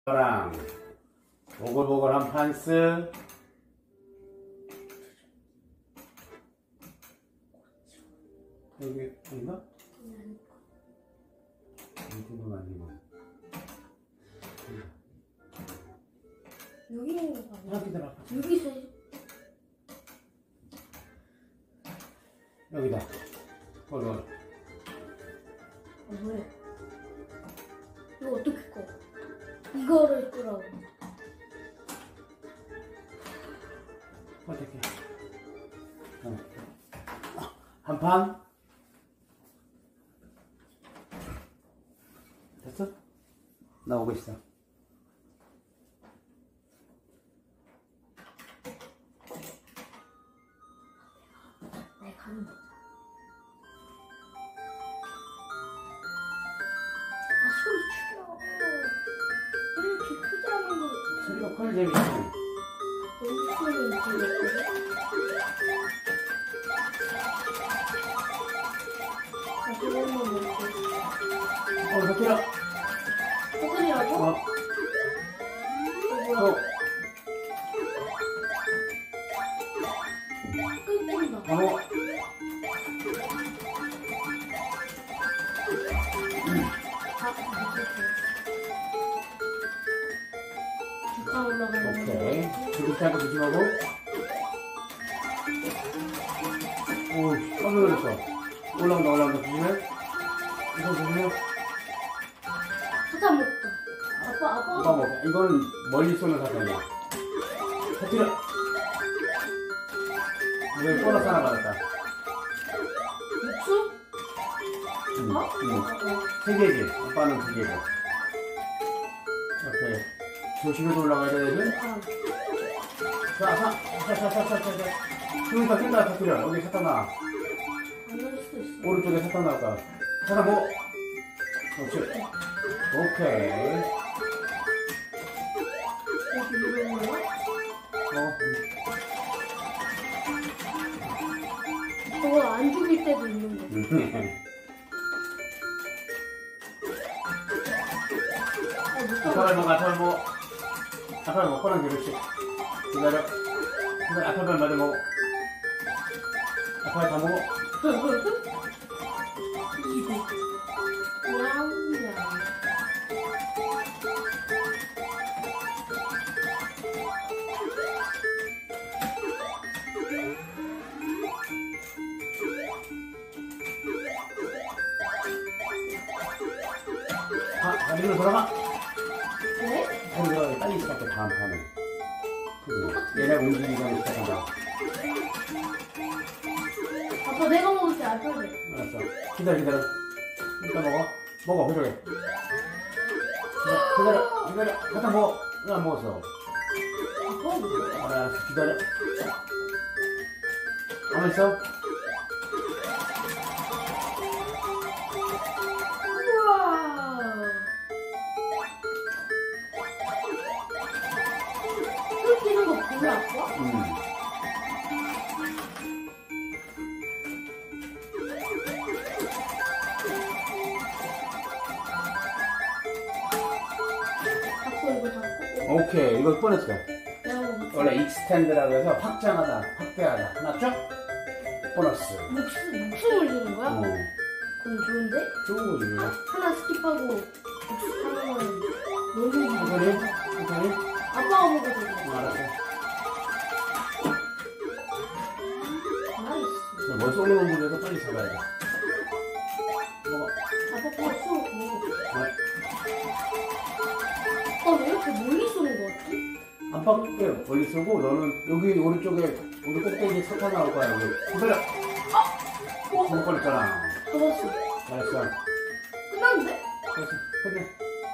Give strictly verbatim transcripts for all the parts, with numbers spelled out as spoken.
랑 보글보글한 판스, 여기 아닌가? 이건 아니고 여기 있는 거 아니야? 아, 기다려. 여기 있어. 여기다. 거기 거기. 아, 뭐야? 이거 어떻게 꺼? 이거를 끄라고. 어떻게? 어. 한 판? 됐어? 나오고 있어. 내 가는 거. 아, 소리 줄여. 왜 이렇게 크지 않은 거? 소리가 커야 재밌지. 너무 소리는 들렸거든? 아, 그것만 먹고. 어, 덕기라. 소리라고? 어, 어, 어, 끊긴다. 어. 아, 올라가는 거. 오케이. 두둑히 하고 조심하고. 오, 깜짝 놀랐어. 올라온다, 올라온다. 조심해. 이거 조심해. 사탕 먹다. 아빠, 아빠. 이거 먹어. 이거는 멀리 쏘는 사탕이야. 터뜨려. 이거 보너스 하나 받았다. 육수? 응, 어? 응. 세 개지. 아빠는 두 개고. 오케이. 조심해서 올라가야 되지? 아, 자, 자, 자, 자, 자, 자, 자. 그러니까 쏜다, 터뜨려. 여기 사탕 나와. 안 넣을 수도 있어. 오른쪽에 사탕 나올 거야. 사탕 먹어. 그렇지. 오케이. 여기 누르는 거야? 어. 저거 안 죽일 때도 있는 거. 음. 아, 못 아빠를 먹어. 먹어, 아빠를 먹어. 아빠를 먹고 난 그렇지. 기다려. 기다려, 아빠를 마저 먹어. 아빠를 다 먹어. 이거. 냠냠. 아, 다리로 돌아가. 네? 다리로 빨리 시작해, 다음 판은. 그래. 얘네 움직이고 시작한다. 아빠 내가 먹을게. 안 빨리. 알았어. 기다려, 기다려. 일단 먹어. 먹어, 그러게. 기다려, 기다려. 사탕 먹어. 왜 안 먹었어? 아빠 먹어. 알았어, 기다려. 가만 있어. 우와. 끊기는 거 보여, 아빠? 음. 닫고 이거 닫고. 오케이. 이거 보너스. 내가 먹을게. 원래 익스텐드라고 해서 확장하다, 확대하다. 하나 쭉? 보너스. 목숨, 목숨을 주는 거야? 어. 그럼 좋은데? 좋은 거지. 하나 스킵하고 목숨 하나만 너무 이거니? 이거니? 아빠가 먹어도 돼. 어, 알았어. 나이스. 뭘 쏘는 물에서 빨리 잡아야 돼. 먹어. 아빠 거 쏘고 먹어. 네. 아빠 왜 이렇게 멀리 쏘는 거 같지? 안팎에 멀리 쏘고 너는 여기 오른쪽에 우리 꼭대기 사탕 나올 거야. 여기. 기다려. 어? 죽을 뻔했잖아. 잡았어. 잘했어. 끝났는데? 됐어. 끝내.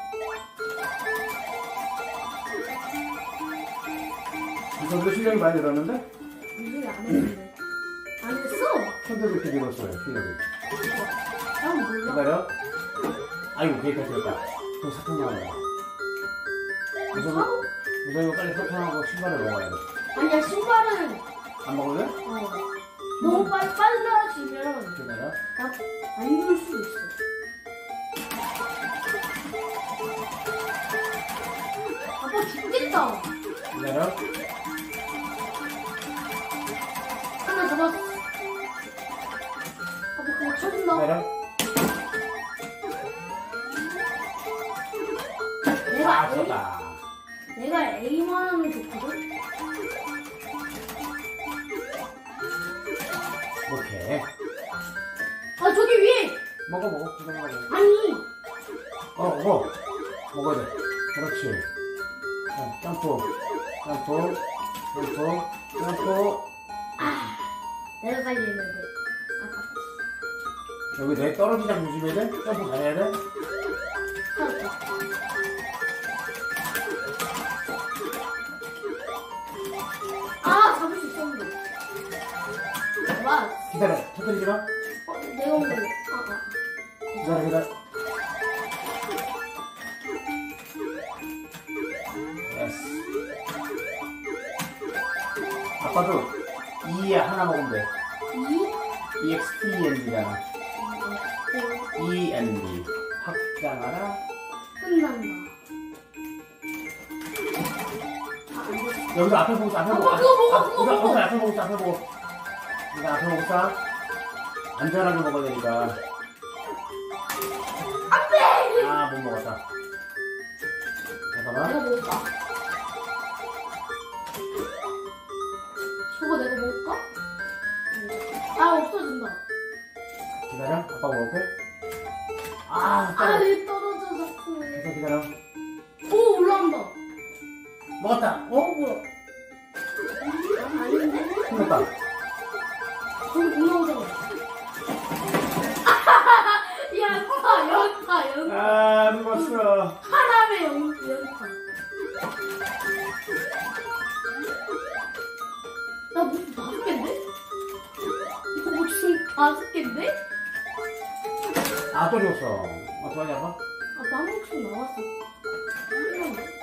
이 정도 실력이 많이 늘었는데? 무슨 안 했는데. 안 했어? 손도 이렇게 늘었어요. 실력이. 난 몰라. 기다려. 아이고, 계획까지 됐다. 또 사탕 나와요. 우선, 사고? 우선 이거 빨리 사탕하고 신발을 먹어야 돼. 아니야, 신발은 안 먹을래? 어. 너무 빨리 빨라지면 기다려. 나안 줄 수도 있어. 잡았다. 기다려. 하나 잡았어. 아빠 그거 쳐준다. 기다려. 내가 아, 에임, 졌다. 내가 에임하는 게 좋거든? 오케이. 아, 저기 위에! 먹어, 먹어. 기다려, 먹어. 아니! 어, 먹어. 먹어야 돼. 그렇지. 자, 점프. 점프. 점프. 점프. 아, 내가 빨리 했는데. 아깝다. 여기 내 떨어지자 조심해야 돼? 점프 잘해야 돼? 살았다. 아, 잡을 수 있었는데. 와, 기다려. 터뜨리지 마. 어, 내가 먹을래. 아, 아. 기다려, 기다려. 예스. 아빠도 이 하나 먹으면 돼. 이? 이엑스티엔디잖아. 이엔디. 확장하라. 끝난다. 아, 안 됐어. 여기서 앞에 보고 있어, 앞에 보고. 아, 그거 먹어, 아, 그거 이거, 먹어. 이거 앞에 보고 있어, 앞에 보고. 이거 앞에 보고 있어. 안전하게 먹어야 되니까. 안 돼! 아, 못 먹었다. 잠깐만. 내가 먹을까? 저거 내가 먹을까? 아, 없어진다. 기다려. 아빠가 먹을게. 아, 아, 기다려. 왜 떨어져, 자꾸. 기다려, 기다려. 오, 올라온다. 먹었다. 어, 뭐야? 아, 아닌데? 먹었다. 저기 올라오잖아. 연타, 연타, 연타. 아, 먹었어. 하람의 연, 연타. 나 무슨 다섯 개인데? 이거 무슨 다섯 개인데? 아, 또 죽었어. 어떡하지, 아빠? 아, 망국수 나왔어. 끝났네.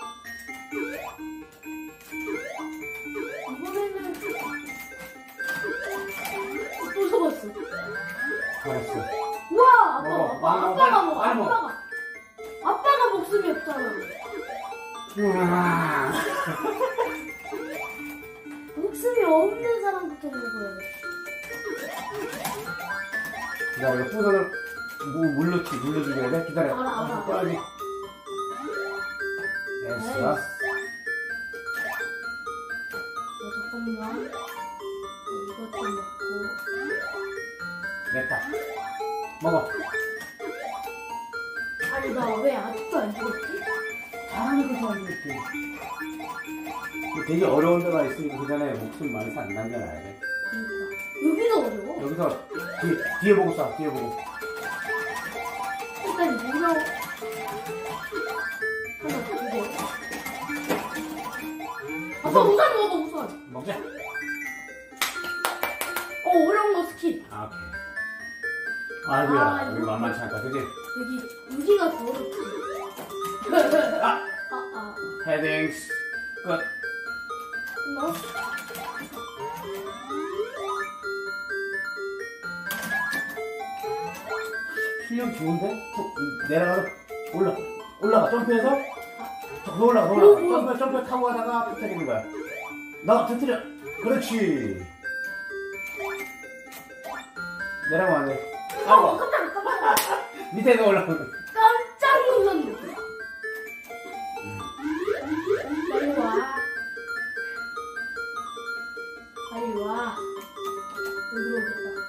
이번에는 또 속았어. 잘했어. 우와, 아빠, 먹어, 아빠, 먹어, 아빠가 빨리, 먹어, 빨리 먹어. 아빠가. 아빠가 목숨이 없잖아. 우와. 목숨이 없는 사람부터 먹어야 돼. 기다려, 이거 뿌서를 물로, 물로 죽여야 돼? 기다려. 알아, 알아. 아, 빨리. 됐어. 어, 잠깐만. 이것 좀 먹고. 됐다. 먹어. 아니, 나 왜 아직도 안 죽었지? 잘하니까 좋아지겠지. 되게 어려운 데가 있으니까 그 전에 목숨 많이 안 남겨놔야 돼. 그러니까. 여기도 어려워. 여기서 뒤, 뒤에 보고 쏴, 뒤에 보고. 일단 무려 하나 두 개. 아빠 우선 먹어, 우선. 먹자. 어, 어려운 거 스킵. 아, 오케이. 아이고야, 아, 여기 이거- 만만치 않다, 그지? 여기, 여기가 더 어렵지. 아! 아, 아. 헤딩스. 끝. 너? 실력 좋은데? 푹, 내려가서 올라, 올라가. 점프해서 더 올라가, 더 올라가. 오, 점프, 점프 타고 가다가 터뜨리는 거야. 나 터뜨려. 그렇지. 내려가면 안 돼. 어, 아이고, 깜짝, 깜짝. 밑에서 올라가. 깜짝 놀랐네. 빨리 와. 빨리 와. 여기로 오겠다.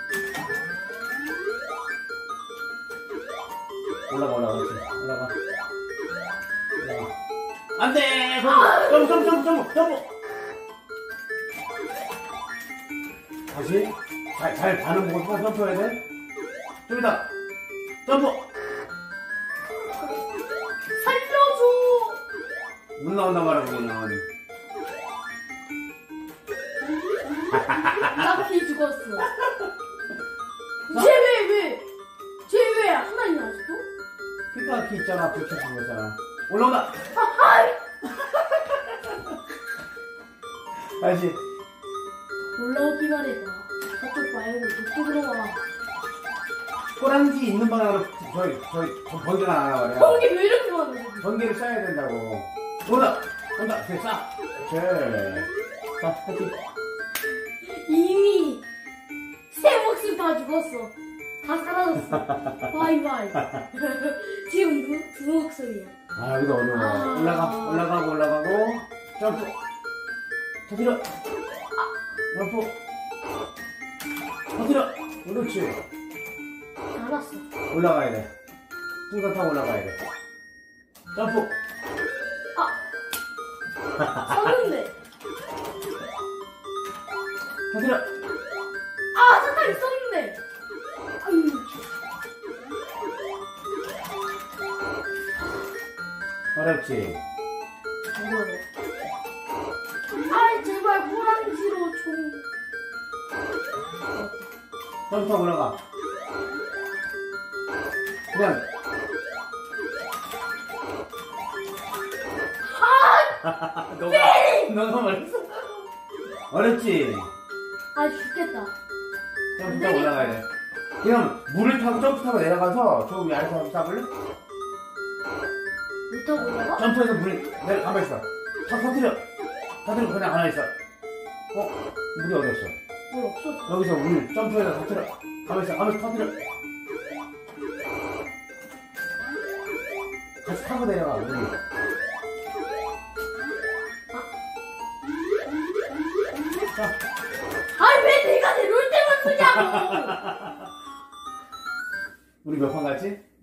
올라가, 올라가, 그렇지. 올라가. 올라가. 안 돼! 점프, 점프, 점프, 점프, 점프! 다시. 잘, 잘 반응 보고 점프해야 돼. 좀 이따. 점프! 살려줘! 물 나온단 말이야, 거기는. 나피 죽었어. 쟤 왜, 왜? 쟤 왜 하나 있냐, 아직도? 피가 키 있잖아, 붙여준 거잖아. 올라온다! 아이! 다시. 올라오기만 해봐. 저쪽 말고 이쪽으로 와. 꼬랑지 있는 방향으로 저희, 저희, 저 번개가 나가나 말이야. 거기 왜 이렇게 많아, 거기? 번개를 쏴야 된다고. 온다 온다 됐어. 오케이. 자 파이팅. 이미 새 목숨 다 죽었어. 다 사라졌어. 바이바이. 지금 두, 두 목숨이야. 아 여기도 어려워. 아. 올라가 올라가고 올라가고 점프. 터뜨려. 점프. 터뜨려. 그렇지. 알았어. 올라가야 돼. 풍선 타고 올라가야 돼. 점프. 썼는데. 터뜨려. 아, 잠깐 있었는데. 음. 어렵지. 어려워. 아, 제발 호랑지로 좀. 점프 타고 올라가. 그냥. 아! 너가, 너가 말했어. 어렵지? 아, 죽겠다. 점프 타고 올라가야 돼. 그냥 물을 타고 점프 타고 내려가서 저 위 아래서 한번 싸볼래? 못 타고 올라가? 점프해서 물, 내가 가만히 있어. 탁 터뜨려. 터뜨리고 그냥 가만히 있어. 어? 물이 어디 갔어? 물 없었어. 여기서 물 점프해서 터뜨려. 가만히 있어. 가만히 터뜨려. 같이 타고 내려가, 물이. 자. 아니, 왜 내가 내려올 때만 쓰냐고! 우리 몇 판 갔지?